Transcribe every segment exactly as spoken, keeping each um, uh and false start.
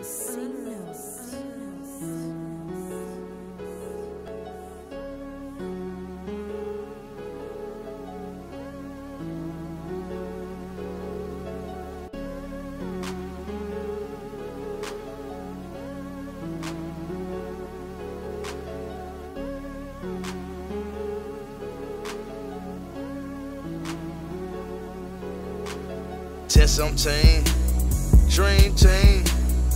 Test some team, dream team.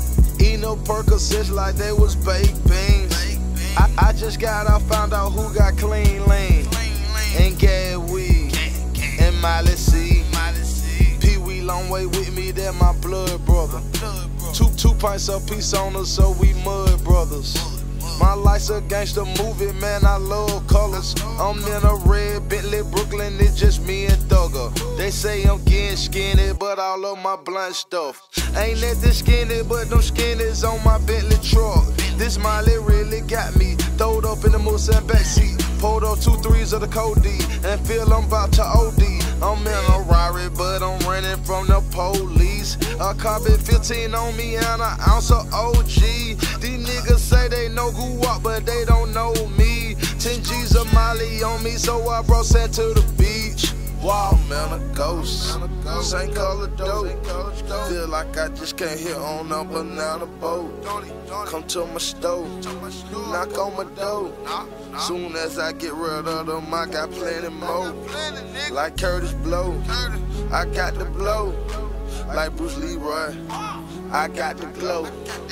Eat no Percocets like they was baked beans. I, I just got out, found out who got clean lean. And Gad weed, and Miley C. Pee Wee long way with me, they're my blood brother. Two, two pints of peace on us, so we mud brothers. My life's a gangster movie, man, I love colors. I'm in a red Bentley, Brooklyn, it's just me and Thugger. They say I'm getting skinny, but all of my blunt stuff ain't that this skinny, but them skinnies on my Bentley truck. This Miley really got me, throwed up in the Mulsanne backseat. Pulled up two threes of the Cody, and feel I'm about to O D. I'm in a Rari, but I'm running from the police. A copy fifteen on me and an ounce of O G. These niggas say they know who walk, but they don't know me. ten G's of Miley on me, so I brought sand to the beach. Wow, man, a ghost. Same color dope. Feel like I just can't hit on up another boat. Come to my stove, knock on my door. Soon as I get rid of them, I got plenty more. Like Curtis Blow, I got the blow. Like Bruce Leroy, I got the glow.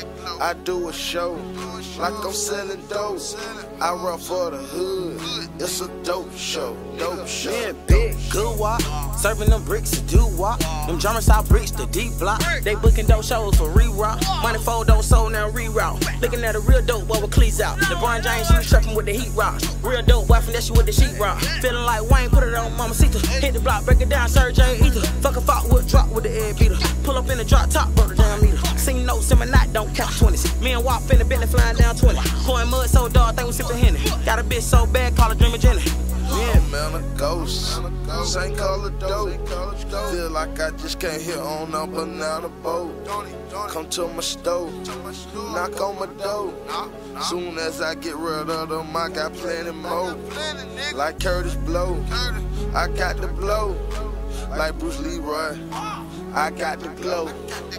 I do a show like I'm selling dope. I run for the hood. It's a dope show, dope show. Yeah, big, good walk. Serving them bricks to do walk. Them drummer style bricks to deep block. They booking dope shows for re-rock. Money for dope soul now reroute. Looking at a real dope boy with cleats out. LeBron James, she was trapping with the heat rocks. Real dope boy, finesse you with the sheet rock. Feeling like Wayne, put it on Mamacita. Hit the block, break it down, Serge Ether. Fuck a fuck with drop with the air beater. Pull up in the drop top, bro, the damn meter. Sing notes in my night, don't count twenties. Me and Wop in the Bentley flying down twenty. Pouring mud so dark, think we sipping Henny. Got a bitch so bad, call her Dreamer Jenny. Yeah, man, a ghost. Same color dope. Feel like I just can't hit on up another boat. Come to my stove, knock on my door. Soon as I get rid of them, I got plenty more. Like Curtis Blow, I got the blow. Like Bruce Leroy, I got the glow.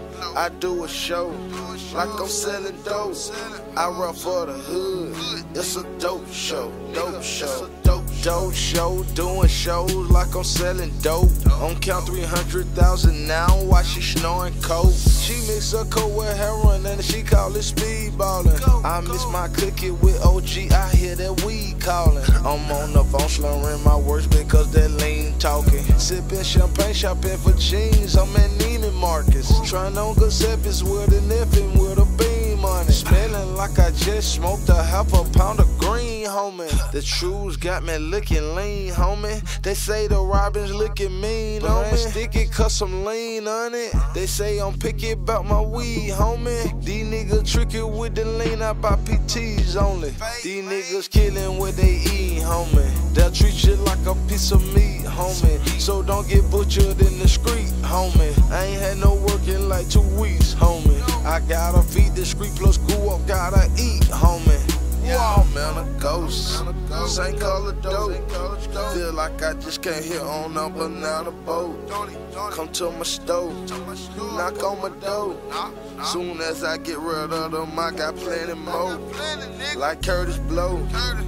I do a show like I'm selling dope. I run for the hood. It's a dope show, dope show. Dope show, doing shows like I'm selling dope. On count three hundred thousand now while she snoring coke. She mix her coke with heroin and she call it speedballin'. I miss my cookie with O G, I hear that weed calling. I'm on the phone slurring my words because that lean talking. Sipping champagne, shopping for jeans, I'm at Neiman Marcus. Trying on Giuseppe's with an F and with a beam on it. Smelling like I just smoked a half a pound of green, homie. The truths got me looking lean, homie. They say the Robins looking mean, but homie. I ain't sticky cause I'm lean on it. They say I'm picky about my weed, homie. These niggas tricky with the lean, I buy P Ts only. These niggas killing what they eat, homie. They'll treat you like a piece of meat, homie. So don't get butchered in the street, homie. I ain't had no work in like two weeks, homie. I gotta feed the street plus go up, gotta eat, homie. Wow, man, a ghost. Same color dope. Feel like I just can't hit on up another boat. Come to my stove, knock on my door. Soon as I get rid of them, I got plenty more. Like Curtis Blow,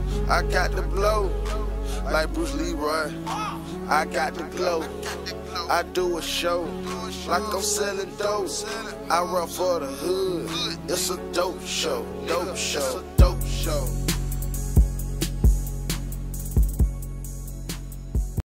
I got the blow. Like Bruce Leroy, I got the glow. I do a show like I'm selling dope. I run for the hood. It's a dope show, dope show, dope show.